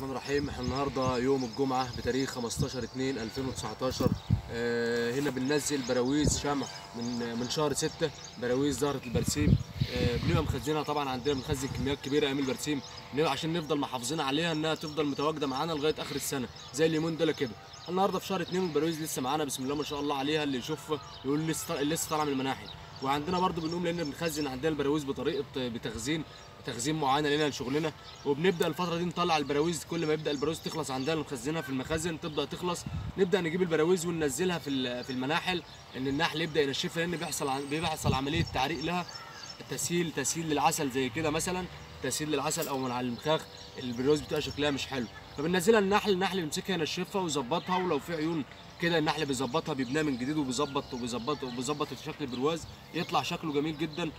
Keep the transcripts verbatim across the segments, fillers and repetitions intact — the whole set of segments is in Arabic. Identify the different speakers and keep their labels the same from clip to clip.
Speaker 1: الرحمن الرحيم. احنا النهارده يوم الجمعه بتاريخ خمستاشر اتنين الفين وتسعتاشر. آه هنا بننزل براويز شمع من من شهر ستة، براويز زهره البرسيم. آه بنبقى مخزنها، طبعا عندنا بنخزن كميات كبيره ايام البرسيم عشان نفضل محافظين عليها انها تفضل متواجده معانا لغايه اخر السنه زي اليومين دول كده. النهارده في شهر اتنين والبراويز لسه معانا بسم الله ما شاء الله عليها، اللي يشوف يقول لسه لسه طالعه من المناحي. وعندنا برضو بنقوم لان بنخزن عندنا البراويز بطريقه بتخزين تخزين معينه لنا لشغلنا. وبنبدا الفتره دي نطلع البراويز، كل ما يبدا البراويز تخلص عندنا نخزنها في المخازن تبدا تخلص، نبدا نجيب البراويز وننزلها في في المناحل ان النحل يبدا ينشفها، لان بيحصل بيحصل عمليه تعريق لها، تسهيل تسهيل للعسل زي كده مثلا، تسهيل للعسل او من على المخاخ. البراويز بتبقى شكلها مش حلو، فبننزلها النحل، النحل بيمسكها ينشفها ويظبطها، ولو في عيون كده النحل بيظبطها بيبنيها من جديد وبيظبط وبيظبط وبيظبط شكل البرواز يطلع شكله جميل جدا.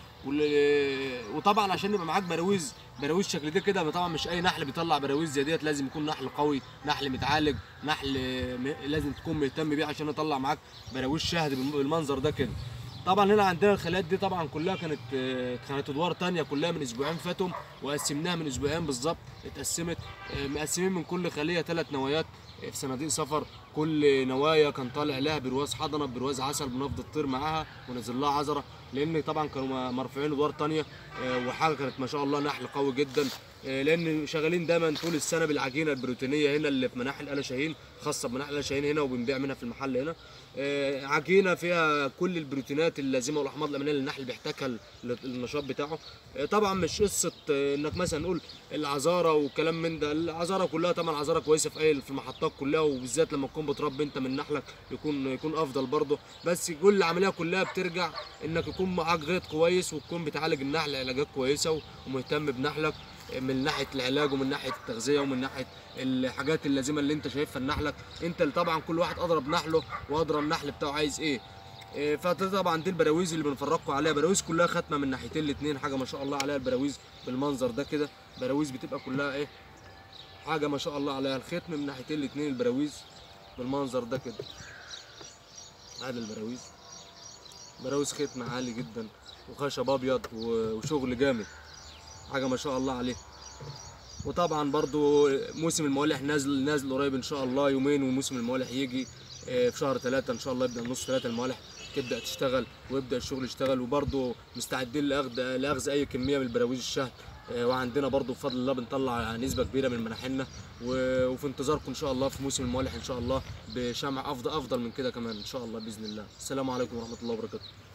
Speaker 1: وطبعا عشان يبقى معاك براويز براويز شكل ده كده، طبعا مش اي نحل بيطلع براويز زي ديت، لازم يكون نحل قوي، نحل متعالج، نحل لازم تكون مهتم بيه عشان يطلع معاك براويز شاهد بالمنظر ده كده. طبعا هنا عندنا الخلايات دي طبعا كلها كانت كانت ادوار تانية كلها من اسبوعين فاتهم، وقسمناها من اسبوعين بالظبط، اتقسمت مقسمين من كل خليه ثلاث نوايات في صناديق سفر. كل نوايا كان طالع لها برواز حضنه برواز عسل، بنفضل تطير معاها ونزل لها عذره، لان طبعا كانوا مرفوعين ادوار تانية، وحاجه كانت ما شاء الله نحل قوي جدا، لان شغالين دايما طول السنه بالعجينه البروتينيه هنا اللي في مناحل آل شاهين، خاصه بمناحل آل شاهين هنا، وبنبيع منها في المحل هنا. عجينه فيها كل البروتينات اللازمه والاحماض الامينيه اللي النحل بيحتاجها للنشاط بتاعه. طبعا مش قصه انك مثلا نقول العذاره والكلام من ده، العذاره كلها طبعا عذاره كويسه في اي في المحطات كلها، وبالذات لما تكون بتربي انت من نحلك يكون يكون افضل برضه. بس كل العمليه كلها بترجع انك يكون معاك غيط كويس، وتكون بتعالج النحل علاجات كويسه ومهتم بنحلك من ناحيه العلاج ومن ناحيه التغذيه ومن ناحيه الحاجات اللازمه اللي انت شايفها لنحلك. انت اللي طبعا كل واحد اضرب نحله وادرى النحل بتاعه عايز ايه. فطبعا دي البراويز اللي بنفرقوا عليها، براويز كلها ختمه من ناحيتين الاثنين، حاجه ما شاء الله عليها البراويز بالمنظر ده كده. براويز بتبقى كلها ايه، حاجه ما شاء الله عليها، الختم من ناحيتين الاثنين البراويز بالمنظر ده كده. هذا البراويز براويز ختم عالي جدا وخشب ابيض وشغل جامد، حاجه ما شاء الله عليه. وطبعا برضو موسم الموالح نازل نازل قريب ان شاء الله، يومين وموسم الموالح يجي في شهر ثلاثة ان شاء الله، يبدا نص ثلاثة الموالح تبدا تشتغل ويبدا الشغل يشتغل، وبرضو مستعدين لاخذ لاخذ اي كميه من البراويز الشهد. وعندنا برضو بفضل الله بنطلع نسبه كبيره من مناحلنا، وفي انتظاركم ان شاء الله في موسم الموالح ان شاء الله بشمع افضل افضل من كده كمان ان شاء الله باذن الله. السلام عليكم ورحمه الله وبركاته.